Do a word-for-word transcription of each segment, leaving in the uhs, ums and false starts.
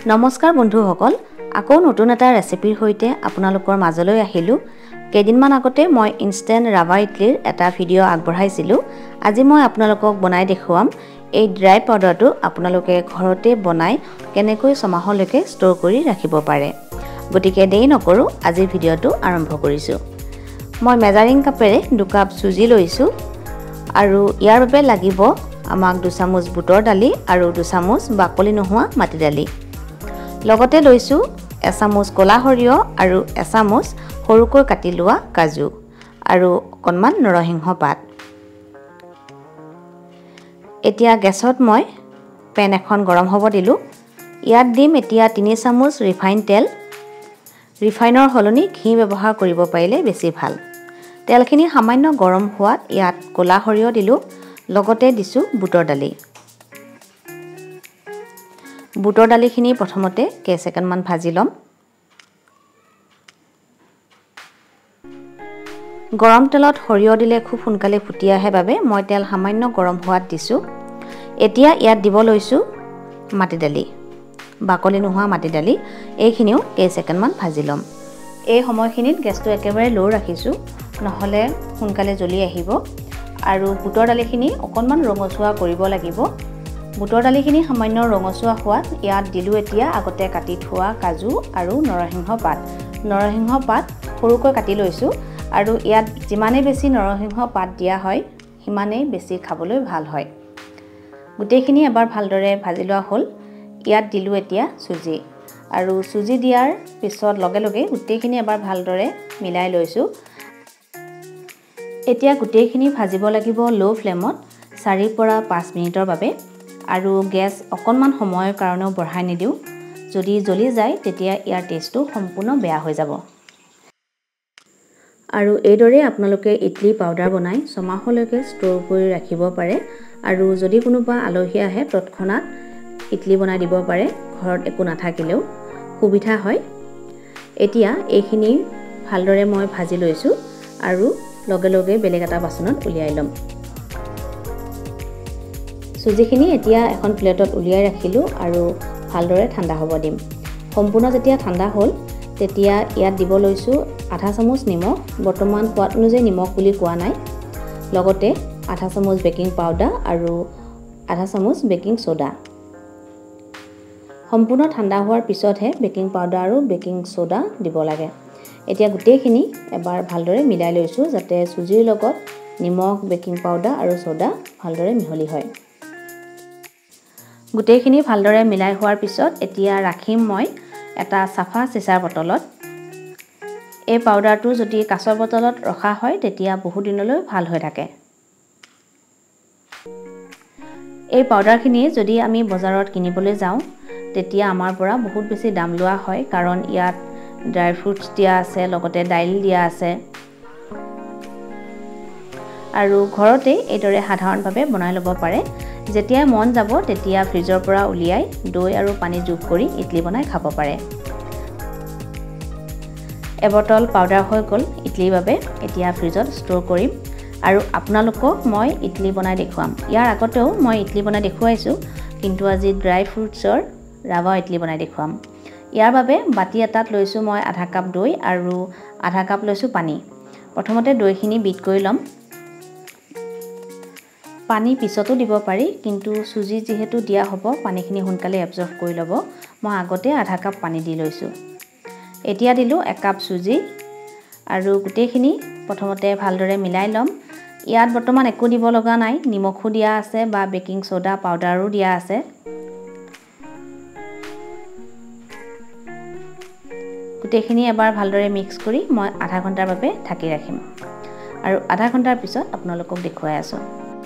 নমস্কাৰ বন্ধুসকল, আকৌ নতুন এটা ৰেচিপিৰ সৈতে আপোনালোকৰ মাজলৈ আহিলোঁ। কেইদিনমান আগতে মই ইনষ্টেণ্ট ৰাভা ইডলিৰ এটা ভিডিঅ' আগবঢ়াইছিলোঁ। আজি মই আপোনালোকক বনাই দেখুৱাম এই ড্ৰাই পাউডাৰটো আপোনালোকে ঘৰতে বনাই কেনেকৈ ছমাহলৈকে ষ্ট'ৰ কৰি ৰাখিব পাৰে। গতিকে দেৰি নকৰোঁ, আজিৰ ভিডিঅ'টো আৰম্ভ কৰিছোঁ। মই মেজাৰিং কাপেৰে দুকাপ চুজি লৈছোঁ আৰু ইয়াৰ বাবে লাগিব আমাক দুচামুচ বুটৰ দালি আৰু দুচামুচ বাকলি নোহোৱা মাটি দালি। লগতে লৈছোঁ এচামুচ ক'লা সৰিয়হ আৰু এচামুচ সৰুকৈ কাটি লোৱা কাজু আৰু অকণমান নৰসিংহ পাত। এতিয়া গেছত মই পেন এখন গৰম হ'ব দিলোঁ। ইয়াত দিম এতিয়া তিনি চামুচ ৰিফাইন তেল। ৰিফাইনৰ সলনি ঘি ব্যৱহাৰ কৰিব পাৰিলে বেছি ভাল। তেলখিনি সামান্য গৰম হোৱাত ইয়াত ক'লা সৰিয়হ দিলোঁ, লগতে দিছোঁ বুটৰ দালি। বুটৰ দালিখিনি প্ৰথমতে কেইছেকেণ্ডমান ভাজি ল'ম। গৰম তেলত সৰিয়হ দিলে খুব সোনকালে ফুটি আহে বাবে মই তেল সামান্য গৰম হোৱাত দিছোঁ। এতিয়া ইয়াত দিব লৈছোঁ মাটি দালি, বাকলি নোহোৱা মাটি দালি। এইখিনিও কেইছেকেণ্ডমান ভাজি ল'ম। এই সময়খিনিত গেছটো একেবাৰে ল' ৰাখিছোঁ, নহ'লে সোনকালে জ্বলি আহিব। আৰু বুটৰ দালিখিনি অকণমান ৰঙচুৱা কৰিব লাগিব। বুটৰ দালিখিনি সামান্য ৰঙচুৱা হোৱাত ইয়াত দিলোঁ এতিয়া আগতে কাটি থোৱা কাজু আৰু নৰসিংহ পাত। নৰসিংহ পাত সৰুকৈ কাটি লৈছোঁ আৰু ইয়াত যিমানেই বেছি নৰসিংহ পাত দিয়া হয় সিমানেই বেছি খাবলৈ ভাল হয়। গোটেইখিনি এবাৰ ভালদৰে ভাজি লোৱা হ'ল। ইয়াত দিলোঁ এতিয়া চুজি আৰু চুজি দিয়াৰ পিছত লগে লগে গোটেইখিনি এবাৰ ভালদৰে মিলাই লৈছোঁ। এতিয়া গোটেইখিনি ভাজিব লাগিব ল' ফ্লেমত চাৰিৰ পৰা পাঁচ মিনিটৰ বাবে। আৰু গেছ অকণমান সময়ৰ কাৰণেও বঢ়াই নিদিওঁ। যদি জ্বলি যায় তেতিয়া ইয়াৰ টেষ্টটো সম্পূৰ্ণ বেয়া হৈ যাব। আৰু এইদৰে আপোনালোকে ইডলি পাউডাৰ বনাই ছমাহলৈকে ষ্ট'ৰ কৰি ৰাখিব পাৰে। আৰু যদি কোনোবা আলহী আহে তৎক্ষণাত ইডলি বনাই দিব পাৰে, ঘৰত একো নাথাকিলেও সুবিধা হয়। এতিয়া এইখিনি ভালদৰে মই ভাজি লৈছোঁ আৰু লগে লগে বেলেগ এটা বাচনত উলিয়াই ল'ম। চুজিখিনি এতিয়া এখন প্লেটত উলিয়াই ৰাখিলোঁ আৰু ভালদৰে ঠাণ্ডা হ'ব দিম। সম্পূৰ্ণ যেতিয়া ঠাণ্ডা হ'ল তেতিয়া ইয়াত দিব লৈছোঁ আধা চামুচ নিমখ। বৰ্তমান সোৱাদ অনুযায়ী নিমখ বুলি কোৱা নাই। লগতে আধা চামুচ বেকিং পাউডাৰ আৰু আধা চামুচ বেকিং ছ'ডা। সম্পূৰ্ণ ঠাণ্ডা হোৱাৰ পিছতহে বেকিং পাউডাৰ আৰু বেকিং ছ'ডা দিব লাগে। এতিয়া গোটেইখিনি এবাৰ ভালদৰে মিলাই লৈছোঁ যাতে চুজিৰ লগত নিমখ, বেকিং পাউডাৰ আৰু ছ'ডা ভালদৰে মিহলি হয়। গোটেইখিনি ভালদৰে মিলাই হোৱাৰ পিছত এতিয়া ৰাখিম মই এটা চাফা চিচাৰ বটলত। এই পাউডাৰটো যদি কাঁচৰ বটলত ৰখা হয় তেতিয়া বহু দিনলৈ ভাল হৈ থাকে। এই পাউডাৰখিনি যদি আমি বজাৰত কিনিবলৈ যাওঁ তেতিয়া আমাৰ পৰা বহুত বেছি দাম লোৱা হয়, কাৰণ ইয়াত ড্ৰাই ফ্ৰুটছ দিয়া আছে, লগতে দাইল দিয়া আছে। আৰু ঘৰতে এইদৰে সাধাৰণভাৱে বনাই ল'ব পাৰে। যেতিয়াই মন যাব তেতিয়া ফ্ৰিজৰ পৰা উলিয়াই দৈ আৰু পানী যোগ কৰি ইডলি বনাই খাব পাৰে। এবটল পাউডাৰ হৈ গ'ল ইডলিৰ বাবে। এতিয়া ফ্ৰিজত ষ্ট'ৰ কৰিম আৰু আপোনালোকক মই ইডলি বনাই দেখুৱাম। ইয়াৰ আগতেও মই ইডলি বনাই দেখুৱাইছোঁ, কিন্তু আজি ড্ৰাই ফ্ৰুটছৰ ৰাভা ইডলি বনাই দেখুৱাম। ইয়াৰ বাবে বাতি এটাত লৈছোঁ মই আধা কাপ দৈ আৰু আধা কাপ লৈছোঁ পানী। প্ৰথমতে দৈখিনি বিট কৰি ল'ম। পানী পিছতো দিব পাৰি, কিন্তু চুজি যিহেতু দিয়া হ'ব পানীখিনি সোনকালে এবজৰ্ব কৰি ল'ব। মই আগতে আধা কাপ পানী দি লৈছোঁ। এতিয়া দিলোঁ একাপ চুজি আৰু গোটেইখিনি প্ৰথমতে ভালদৰে মিলাই ল'ম। ইয়াত বৰ্তমান একো দিব লগা নাই, নিমখো দিয়া আছে বা বেকিং ছ'ডা পাউডাৰো দিয়া আছে। গোটেইখিনি এবাৰ ভালদৰে মিক্স কৰি মই আধা ঘণ্টাৰ বাবে ঢাকি ৰাখিম আৰু আধা ঘণ্টাৰ পিছত আপোনালোকক দেখুৱাই আছোঁ।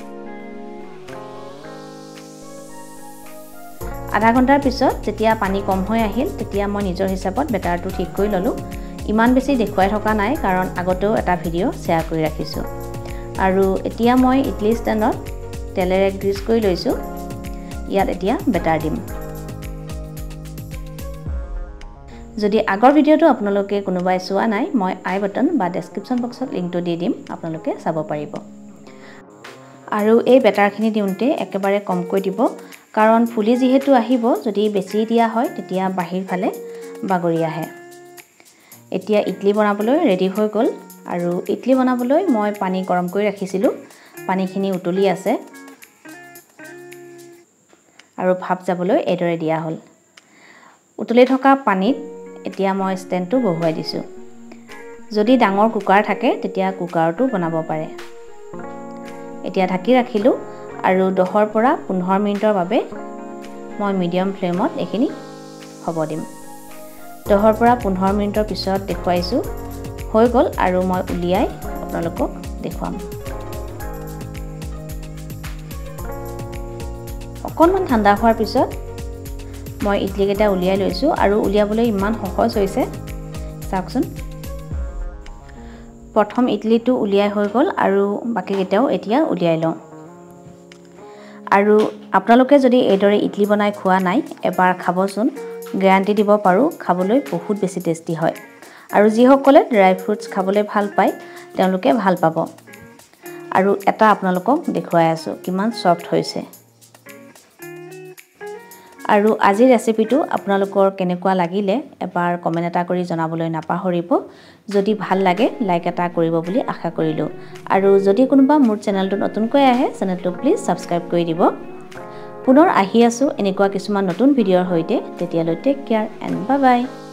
আধা ঘণ্টাৰ পিছত যেতিয়া পানী কম হৈ আহিল তেতিয়া মই নিজৰ হিচাপত বেটাৰটো ঠিক কৰি ল'লোঁ। ইমান বেছি দেখুৱাই থকা নাই, কাৰণ আগতেও এটা ভিডিঅ' শ্বেয়াৰ কৰি ৰাখিছোঁ। আৰু এতিয়া মই ইডলি ষ্টেণ্ডত তেলেৰে গ্ৰীজ কৰি লৈছোঁ। ইয়াত এতিয়া বেটাৰ দিম। যদি আগৰ ভিডিঅ'টো আপোনালোকে কোনোবাই চোৱা নাই, মই আই বাটন বা ডেছক্ৰিপশ্যন বক্সত লিংকটো দি দিম, আপোনালোকে চাব পাৰিব। আৰু এই বেটাৰখিনি দিওঁতে একেবাৰে কমকৈ দিব কাৰণ ফুলি যিহেতু আহিব যদি বেছি দিয়া হয় তেতিয়া বাহিৰ ফালে বাগৰি আহে এতিয়া ইডলি বনাবলৈ ৰেডি হৈ গ'ল আৰু ইডলি বনাবলৈ মই পানী গৰম কৰি ৰাখিছিলোঁ পানীখিনি উতলি আছে আৰু ভাপ যাবলৈ এদৰে দিয়া হ'ল উতলি থকা পানীত এতিয়া মই ষ্টেণ্ডটো বহুৱাই দিছোঁ যদি ডাঙৰ কুকাৰ থাকে তেতিয়া কুকাৰটো বনাব পাৰে এতিয়া ঢাকি ৰাখিলোঁ আৰু দহৰ পৰা পোন্ধৰ মিনিটৰ বাবে মই মিডিয়াম ফ্লেমত এখিনি হ'ব দিম দহৰ পৰা পোন্ধৰ মিনিটৰ পিছত দেখুৱাইছোঁ হৈ গ'ল আৰু মই উলিয়াই আপোনালোকক দেখুৱাম অকণমান ঠাণ্ডা হোৱাৰ পিছত মই ইডলি কেইটা উলিয়াই লৈছোঁ আৰু উলিয়াবলৈ ইমান সহজ হৈছে চাওকচোন প্ৰথম ইডলিটো উলিয়াই হৈ গ'ল আৰু বাকি কেইটাও এতিয়া উলিয়াই লওঁ আৰু আপোনালোকে যদি এইদৰে ইডলি বনাই খোৱা নাই এবাৰ খাবচোন গ্যাৰান্টি দিব পাৰোঁ খাবলৈ বহুত বেছি টেষ্টি হয় আৰু যিসকলে ড্ৰাই ফ্ৰুটছ খাবলৈ ভাল পায় তেওঁলোকে ভাল পাব আৰু এটা আপোনালোকক দেখুৱাই আছোঁ কিমান সফট হৈছে আৰু আজি ৰেচিপিটো আপোনালোকৰ কেনেকুৱা লাগিলে এবাৰ কমেন্ট এটা কৰি জনাবলৈ নাপাহৰিব যদি ভাল লাগে লাইক এটা কৰিব বুলি আশা কৰিলো আৰু যদি কোনোবা মোৰ চেনেলটো নতুনকৈ আহে চেনেলটো প্লিজ সাবস্ক্ৰাইব কৰি দিব পুনৰ আহি আছো এনেকুৱা কিছুমান নতুন ভিডিঅ'ৰ সৈতে তেতিয়ালৈ take care and bye by